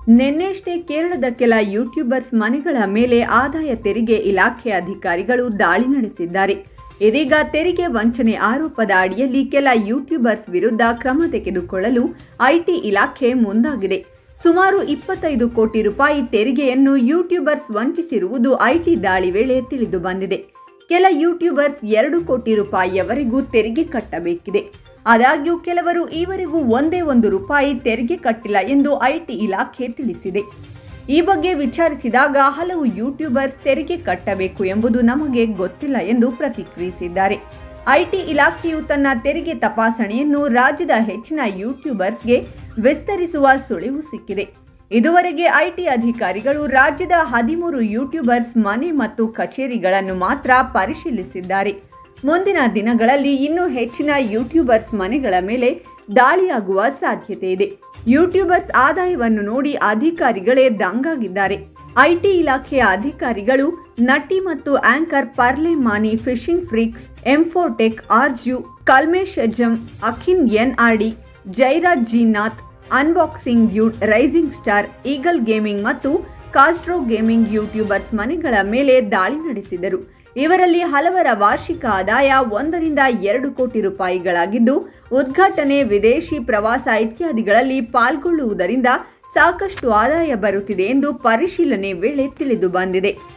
ನಿನ್ನೆಷ್ಟೇ ಕೇರಳದ ಕೆಲ ಯೂಟ್ಯೂಬರ್ಸ್ ಮನೆಗಳ ಮೇಲೆ ಆದಾಯ ತೆರಿಗೆ ಇಲಾಖೆ ಅಧಿಕಾರಿಗಳು ದಾಳಿ ನಡೆಸಿದ್ದಾರೆ. ಇದೀಗ ತೆರಿಗೆ ವಂಚನೆ ಆರೋಪದ ಅಡಿಯಲ್ಲಿ ಕೆಲ ಯೂಟ್ಯೂಬರ್ಸ್ ವಿರುದ್ಧ ಕ್ರಮ ತೆಗೆದುಕೊಳ್ಳಲು ಐಟಿ ಇಲಾಖೆ ಮುಂದಾಗಿದೆ. ಸುಮಾರು 25 ಕೋಟಿ ರೂಪಾಯಿ ತೆರಿಗೆಯನ್ನು ಯೂಟ್ಯೂಬರ್ಸ್ ವಂಚಿಸಿರುವುದು ಐಟಿ ದಾಳಿ ವೇಳೆ ತಿಳಿದು ಬಂದಿದೆ. ಕೆಲ ಯೂಟ್ಯೂಬರ್ಸ್ 2 ಕೋಟಿ ರೂಪಾಯಿಯವರೆಗೂ ತೆರಿಗೆ ಕಟ್ಟಬೇಕಿದೆ. ಆದಾಗ್ಯೂ ಕೆಲವರು ಈವರೆಗೂ ಒಂದೇ ಒಂದು ರೂಪಾಯಿ ತೆರಿಗೆ ಕಟ್ಟಿಲ್ಲ ಎಂದು ಐಟಿ ಇಲಾಖೆ ತಿಳಿಸಿದೆ. ಈ ಬಗ್ಗೆ ವಿಚಾರಿಸಿದಾಗ ಹಲವು ಯೂಟ್ಯೂಬರ್ಸ್ ತೆರಿಗೆ ಕಟ್ಟಬೇಕು ಎಂಬುದು ನಮಗೆ ಗೊತ್ತಿಲ್ಲ ಎಂದು ಪ್ರತಿಕ್ರಿಯಿಸಿದ್ದಾರೆ. ಐಟಿ ಇಲಾಖೆಯು ತನ್ನ ತೆರಿಗೆ ತಪಾಸಣೆಯನ್ನು ರಾಜ್ಯದ ಹೆಚ್ಚಿನ ಯೂಟ್ಯೂಬರ್ಸ್ಗೆ ವಿಸ್ತರಿಸುವ ಸುಳಿವು ಸಿಕ್ಕಿದೆ. ಇದುವರೆಗೆ ಐಟಿ ಅಧಿಕಾರಿಗಳು ರಾಜ್ಯದ 13 ಯೂಟ್ಯೂಬರ್ಸ್ ಮನೆ ಮತ್ತು ಕಚೇರಿಗಳನ್ನು ಮಾತ್ರ ಪರಿಶೀಲಿಸಿದ್ದಾರೆ. ಮುಂದಿನ ದಿನಗಳಲ್ಲಿ ಇನ್ನೂ ಹೆಚ್ಚಿನ ಯೂಟ್ಯೂಬರ್ಸ್ ಮನೆಗಳ ಮೇಲೆ ದಾಳಿಯಾಗುವ ಸಾಧ್ಯತೆ ಇದೆ. ಯೂಟ್ಯೂಬರ್ಸ್ ಆದಾಯವನ್ನು ನೋಡಿ ಅಧಿಕಾರಿಗಳೇ ದಂಗಾಗಿದ್ದಾರೆ. ಐಟಿ ಇಲಾಖೆಯ ಅಧಿಕಾರಿಗಳು ನಟಿ ಮತ್ತು anchor Pearle Maaney, fishing freaks, M4Tech, Arju, Kalmesh ಎಜಂ, Akhin NRD, Jairaj G Nath, unboxing dude, rising star, eagle gaming ಮತ್ತು ಕಾಸ್ಟ್ರೋ ಗೇಮಿಂಗ್ ಯೂಟ್ಯೂಬರ್ಸ್ ಮನೆಗಳ ಮೇಲೆ ದಾಳಿ ನಡೆಸಿದರು. ಇವರಲ್ಲಿ ಹಲವರ ವಾರ್ಷಿಕ ಆದಾಯ 1 ರಿಂದ 2 ಕೋಟಿ ರೂಪಾಯಿಗಳಾಗಿದ್ದು, ಉದ್ಘಾಟನೆ, ವಿದೇಶಿ ಪ್ರವಾಸ ಇತ್ಯಾದಿಗಳಲ್ಲಿ ಪಾಲ್ಗೊಳ್ಳುವುದರಿಂದ ಸಾಕಷ್ಟು ಆದಾಯ ಬರುತ್ತಿದೆ ಎಂದು ಪರಿಶೀಲನೆ ವೇಳೆ ತಿಳಿದು ಬಂದಿದೆ.